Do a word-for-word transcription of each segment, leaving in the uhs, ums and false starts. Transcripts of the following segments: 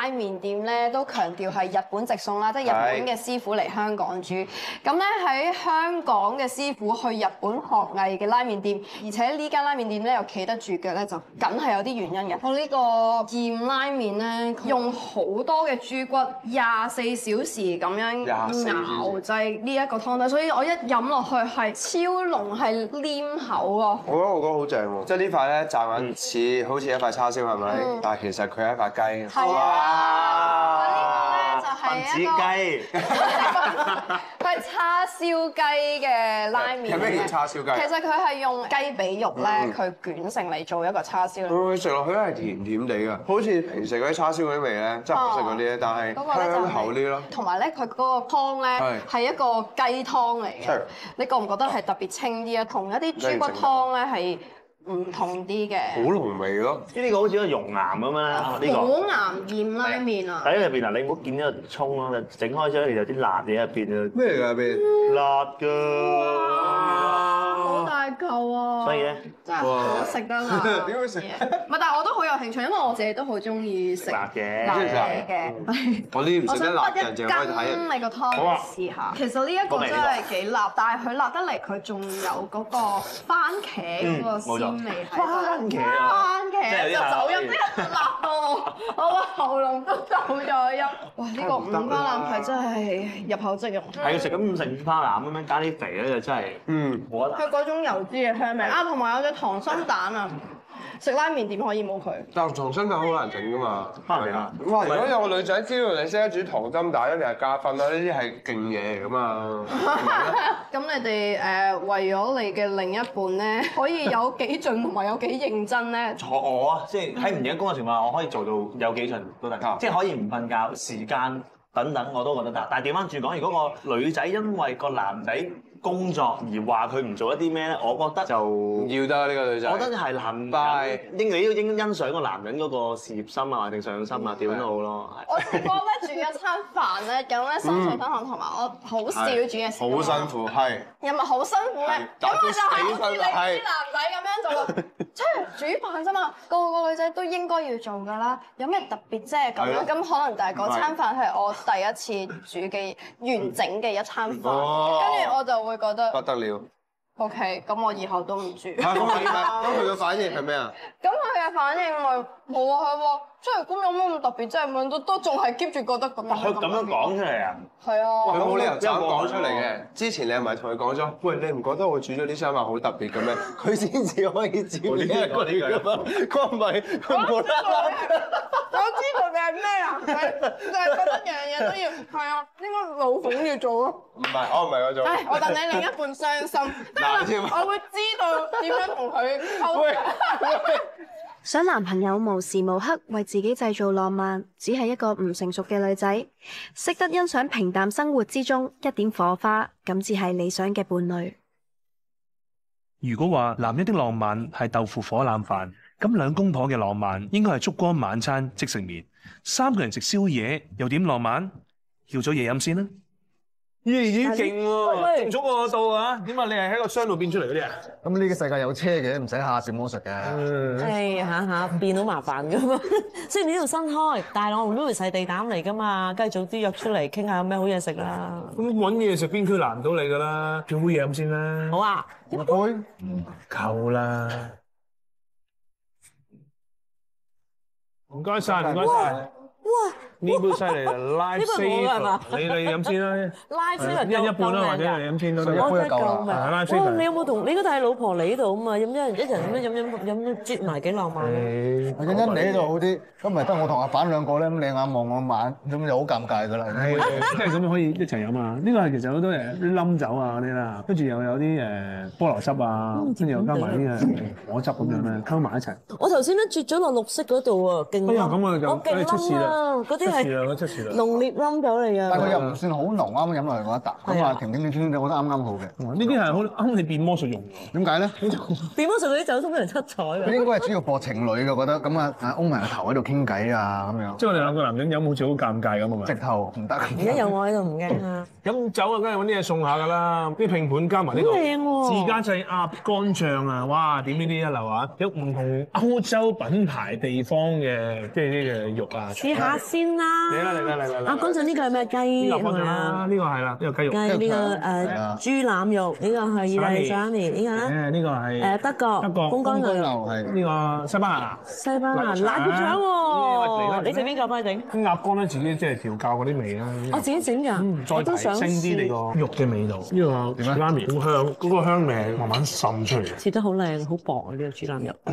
拉麵店咧都強調係日本直送啦，即係日本嘅師傅嚟香港煮。咁咧喺香港嘅師傅去日本學藝嘅拉麵店，而且呢間拉麵店咧又企得住腳咧，就梗係有啲原因嘅。我呢個鹽拉麵咧，用好多嘅豬骨，廿四小時咁樣熬製呢一個湯底，所以我一飲落去係超濃，係黏口啊！ 我覺得我覺得好正喎，即係呢塊咧乍眼似好似一塊叉燒係咪？但係其實佢係一塊雞。 係啊！呢個咧就係一個雞， 佢係叉燒雞嘅拉麵。 有咩叫叉燒雞？ 其實佢係用雞髀肉咧，佢捲成嚟做一個叉燒。 佢食落去係甜甜地㗎，好似平時嗰啲叉燒嗰啲味咧，即係唔食嗰啲咧，但係香口啲咯。同埋咧，佢嗰個湯咧係一個雞湯嚟嘅，你覺唔覺得係特別清啲啊？同一啲豬骨湯咧係唔同啲嘅。好濃味咯！ 呢個好似個熔岩咁樣呢個。 好岩鹽拉麵啊！ 喺入邊嗱，你唔好見呢個葱咯，就整開咗，有啲辣嘢入邊啊。 咩嚟㗎入邊？ 辣㗎。 好大嚿啊！ 所以咧， 真係好食得啦。 點會食？ 唔係，但係我都好有興趣，因為我自己都好中意食辣嘅。 辣嘢嘅。 我啲唔食得辣嘅人我淨係可以睇。 想你個湯試下。其實呢一個真係幾辣，但係佢辣得嚟，佢仲有嗰個番茄嗰個鮮味喺度。 番茄啊！ 番茄就走音，即係辣到我個喉嚨都走咗音。哇！呢個五花腩係真係入口即溶。 係要食咁食五花腩咁樣加啲肥咧，就真係嗯冇得。 佢嗰種油脂嘅香味啊，同埋有隻溏心蛋啊！食拉麵點可以冇佢？ 但係溏心蛋好難整㗎嘛。 係啊！ 哇！如果有個女仔知道你識得煮溏心蛋，一定係加分啦！呢啲係勁嘢嚟㗎嘛。 咁你哋誒為咗你嘅另一半咧，可以有幾盡同埋有幾認真咧？ 我我啊，即係喺唔影工嘅情況下，我可以做到有幾盡都得，即係可以唔瞓覺時間等等我都覺得得。但係調翻轉講，如果個女仔因為個男仔工作而話佢唔做一啲咩咧，我覺得就唔要得呢個女仔。 我覺得係男人應你都應欣賞個男人嗰個事業心啊，定上心啊，點都好咯。 我試過咧煮一餐飯咧，咁咧三菜分飯同埋我好少煮嘢食。 好辛苦，係。 有咪好辛苦嘅？咁我就係好似你啲男仔咁樣做，即係煮飯啫嘛，個個女仔都應該要做㗎啦。有咩特別啫咁樣？咁可能就係嗰餐飯係我第一次煮嘅完整嘅一餐飯，跟住我就會覺得不得了。 O K， 咁我以後都唔煮。 咁佢嘅反應係咩啊？ 咁佢嘅反應咪冇啊，佢話即係咁有乜咁特別啫？咁樣都都仲係 keep 住覺得咁樣。 佢咁樣講出嚟啊？ 係啊。 佢冇理由就咁講出嚟嘅。之前你係咪同佢講咗？喂，你唔覺得我煮咗呢餐飯好特別嘅咩？佢先至可以接呢一個嚟㗎嘛。佢唔係，佢冇啦啦。 我知道你係咩啊？就係覺得樣樣都要係啊，應該老闆要做咯。 唔係，我唔係嗰種。 唉，我戥你另一半傷心。我會知道點樣同佢溝通。 想男朋友無時無刻為自己製造浪漫，只係一個唔成熟嘅女仔，識得欣賞平淡生活之中一點火花，咁至係理想嘅伴侶。 如果話男人的浪漫係豆腐火腩飯，咁兩公婆嘅浪漫應該係燭光晚餐即食麵。三個人食宵夜又點浪漫？叫咗嘢飲先啦。 咦咦勁喎，接咗我到啊！點啊？你係喺個箱度變出嚟嗰啲啊？ 咁呢個世界有車嘅，唔使下變魔術嘅。 係下下變好麻煩噶嘛。雖然呢度新開，但係我同 Louis 係地膽嚟噶嘛，梗係早啲約出嚟傾下有咩好嘢食啦。 咁揾嘢食邊區難唔到你噶啦？叫杯嘢飲先啦。 好啊， 一杯夠啦。唔該晒，唔該晒。 哇！ 呢杯犀利啦 ，Life Saver，你你飲先啦。 Life Saver 一一半啦，或者你飲先都得。 一杯就夠啦。 Life Saver。 你有冇同你嗰帶老婆嚟呢度啊嘛？飲一人一人咁樣飲飲飲啜埋幾浪漫。 欣欣你呢度好啲，咁咪得我同阿反兩個咧，咁你眼望我眼，咁就好尷尬噶啦。 即係咁樣可以一齊飲啊！呢個係其實好多誒啲冧酒啊嗰啲啦，跟住又有啲誒菠蘿汁啊，跟住又加埋啲誒果汁咁樣咧，溝埋一齊。 我頭先咧啜咗落綠色嗰度啊，勁啊！ 哎呀，咁我就我勁出事啦！ 嗰啲係七時啦， 濃烈冧酒嚟㗎。 但係佢又唔算好濃，啱啱飲落嚟嗰一啖，咁啊甜甜甜甜，我覺得啱啱好嘅。 呢啲係好啱你變魔術用㗎。 點解咧？ 變魔術嗰啲酒通常七彩㗎。 佢應該係主要播情侶嘅，我覺得咁啊，啊，擁埋個頭喺度傾偈啊，咁樣。即係我哋兩個男人飲好似好尷尬咁啊嘛。 直頭唔得。 而家有我喺度唔驚啊！ 飲酒啊，梗係揾啲嘢送下㗎啦，啲拼盤加埋呢個自家製鴨肝醬啊，哇！點呢啲一流啊！有唔同歐洲品牌地方嘅即係呢個肉啊。 試下先啦。 嚟啦嚟啦嚟啦！ 鴨肝醬呢個係咩雞係咪啊？ 呢個係啦，呢個雞肉。 雞呢個誒豬腩肉，呢個係意大利沙尼，呢個咧？ 誒呢個係誒德國。德國。公乾牛係呢個西班牙。 西班牙辣椒腸喎！你整邊個幫你整？ 鴨肝咧自己即係調教嗰啲味啦。 我自己整㗎，我都想升啲你個肉嘅味道。呢個豬腩麵好香，嗰個香味慢慢滲出嚟。 切得好靚，好薄啊！呢個豬腩肉。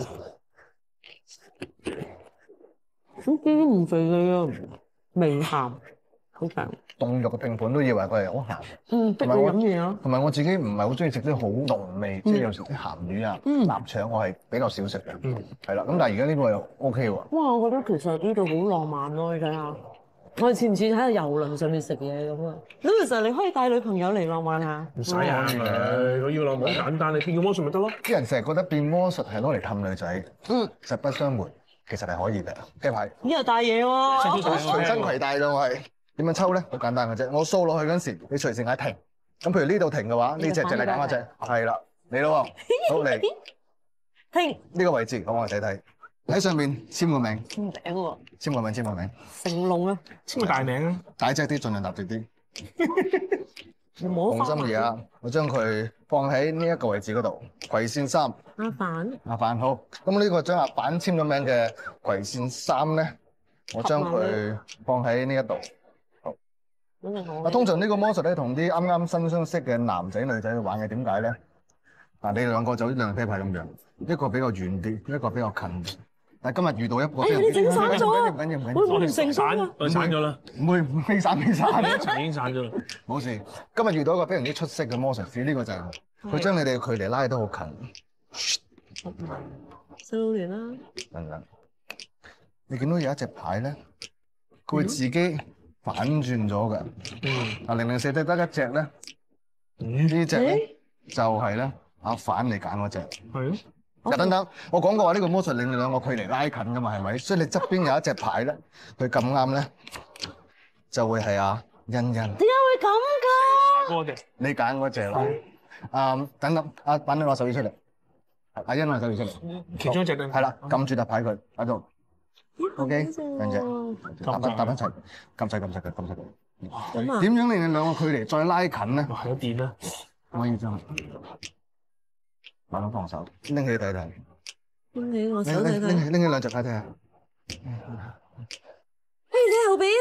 咁啲唔肥膩啊，微鹹，好強。 凍肉嘅拼盤都以為佢係好鹹。 嗯，逼你飲嘢咯。 同埋我自己唔係好中意食啲好濃味，即係有時啲鹹魚啊、臘腸我係比較少食嘅。嗯，係啦。咁但係而家呢個又 OK 喎。 哇！我覺得其實呢度好浪漫咯，你睇下。我哋似唔似喺個遊輪上面食嘢咁啊？咁其實你可以帶女朋友嚟浪漫下。 唔使啊，佢佢要浪漫好簡單，你變個魔術咪得咯。 啲人成日覺得變魔術係攞嚟氹女仔，嗯，實不相瞞，其實係可以嘅。雞排呢度帶嘢喎， 隨身攜帶咯，我係點樣抽咧？好簡單嘅啫，我掃落去嗰陣時，你隨時嗌停。咁譬如呢度停嘅話，呢隻淨係揀一隻，係啦，嚟咯喎，好嚟停呢個位置，咁我睇睇。喺上面簽個名， 簽名喎， 簽個名，簽個名， 成龍啊， 簽個大名啊， 大隻啲，盡量踏實啲。 冇放心而家，我將佢放喺呢一個位置嗰度，葵扇三。 阿凡， 阿凡好，咁呢個將阿凡簽咗名嘅葵扇三咧，我將佢放喺呢一度。好。啊，通常呢個魔術咧，同啲啱啱新相識嘅男仔女仔去玩嘅，點解咧？嗱，你哋兩個就好似兩啤牌咁樣，一個比較遠啲，一個比較近啲。但係今日遇到一個， 哎呀，你整散咗啊！ 唔緊要，唔緊要， 會唔會唔成散啊？ 我散咗啦， 唔會唔飛散飛散， 一齊已經散咗啦， 冇事。今日遇到一個非常之出色嘅魔術師，呢個就係佢將你哋嘅距離拉得好近。 細路聯啦， 等等，你見到有一隻牌咧，佢會自己反轉咗嘅。嗯，啊零零四得得一隻咧，呢隻咧就係咧阿反嚟揀嗰隻。 係咯。 嗱，等等，我講過話呢個魔術令你兩個距離拉近噶嘛，係咪？所以你側邊有一隻牌咧，佢咁啱咧，就會係阿欣欣。點解會咁㗎？ 嗰隻， 你揀嗰隻啦。啊，等等，阿板你攞手語出嚟，阿欣攞手語出嚟。 其中一隻對。 係啦，撳住沓牌佢喺度。O K，兩隻，搭翻搭翻齊，撳晒撳晒佢，撳晒佢。點樣令你兩個距離再拉近咧？ 有電啦， 可以真係。慢慢放手，拎起睇睇。 拎起我手睇睇。 拎起拎起兩隻睇睇下。 嘿，你後邊。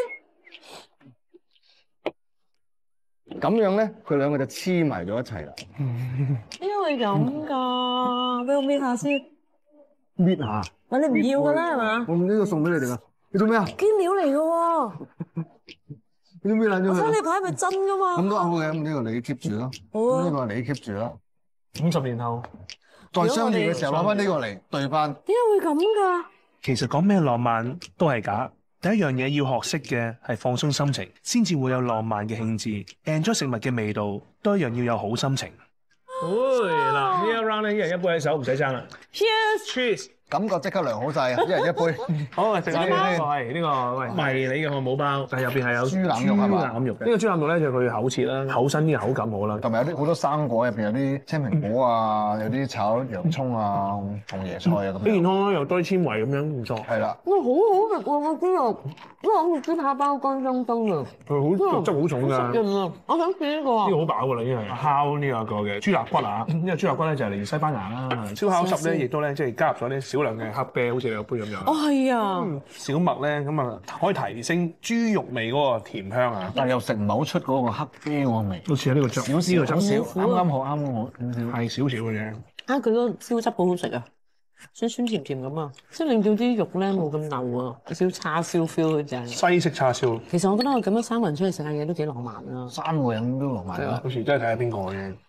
咁樣咧，佢兩個就黐埋咗一齊啦。 點解會咁㗎？俾我搣下先。 搣下。 喂，你唔要㗎啦係嘛？ 我呢個送俾你哋㗎。你做咩啊？ 堅料嚟㗎喎。 你搣爛咗佢。 我想你牌係咪真㗎嘛？ 咁都好嘅，咁呢個你 keep 住咯。 好啊。 呢個你 keep 住啦。 五十年後再相遇嘅時候攞翻呢個嚟對翻。 點解會咁㗎？ 其實講咩浪漫都係假。第一樣嘢要學識嘅係放鬆心情，先至會有浪漫嘅興致。enjoy 食物嘅味道，都一樣要有好心情。 喂，嗱呢一 round 咧，一人一杯喺手，唔使爭啦。Cheers！Cheers！ 感覺即刻良好晒啊！一人一杯。 好，食下呢個係呢個喂迷你嘅漢堡包，但係入邊係有豬腩肉係嘛？ 豬腩肉嘅。呢個豬腩肉咧就佢厚切啦，厚身啲口感好啦。 同埋有啲好多生果，入邊有啲青蘋果啊，有啲炒洋葱啊、紅椰菜啊咁。 幾健康啦，又多纖維咁樣，唔錯。 係啦。 哇，好好食喎個豬肉，因為好似豬扒包乾鬆鬆啊。 佢好肉質好重㗎。 勁啊！我想試呢個啊。 呢個好飽㗎啦，已經係烤呢個個嘅豬肋骨啊！呢個豬肋骨咧就係嚟自西班牙啦。燒烤汁咧亦都咧即係加入咗啲少量嘅黑啤。好似你個杯咁樣。 哦，係啊。 小麥咧咁啊，可以提升豬肉味嗰個甜香啊。 但係又食唔係好出嗰個黑啤嗰個味。 好似係呢個汁， 少少少少，啱啱好，啱啱好，少少。係少少嘅啫。 啊，佢嗰個燒汁好好食啊，酸酸甜甜咁啊，即係令到啲肉咧冇咁漏啊，有少少叉燒 feel 嗰隻。 西式叉燒。 其實我覺得我咁樣三個人出去食下嘢都幾浪漫啊。 三個人都浪漫啊！ 到時真係睇下邊個嘅。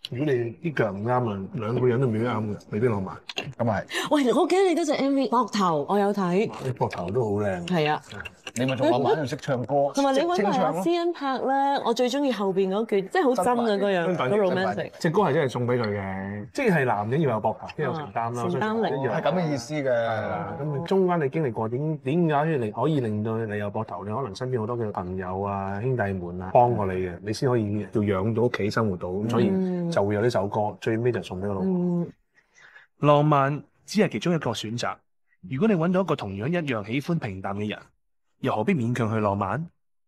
如果你啲腳唔啱啊，兩個人都未必啱嘅，未必浪漫。 咁係。 喂，我記得你嗰隻 M V 膊頭，我有睇。 你膊頭都好靚。 係啊。 你咪仲浪漫又識唱歌， 同埋你揾埋阿施恩柏咧，我最中意後邊嗰句，即係好真啊嗰樣，好 romantic。 隻歌係真係送俾佢嘅，即係男人要有膊頭，先有承擔啦。 承擔力係咁嘅意思嘅。係啦，咁中間你經歷過點點解你可以令到你有膊頭？你可能身邊好多嘅朋友啊、兄弟們啊幫過你嘅，你先可以要養到屋企生活到，咁所以就會有呢首歌，最尾就送俾個老婆。 浪漫只係其中一個選擇。如果你揾到一個同樣一樣喜歡平淡嘅人，又何必勉強去浪漫？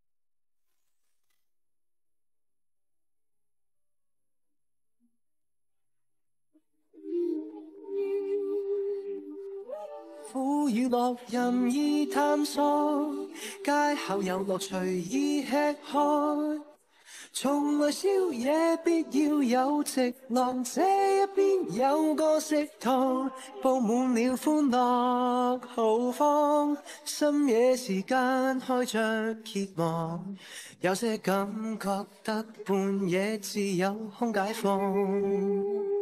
苦與樂任意探索，街口有樂隨意吃開。從來宵夜必要有直浪，這一邊有個食堂，佈滿了歡樂豪放。深夜時間開着揭幕，有些感覺得半夜自有空解放。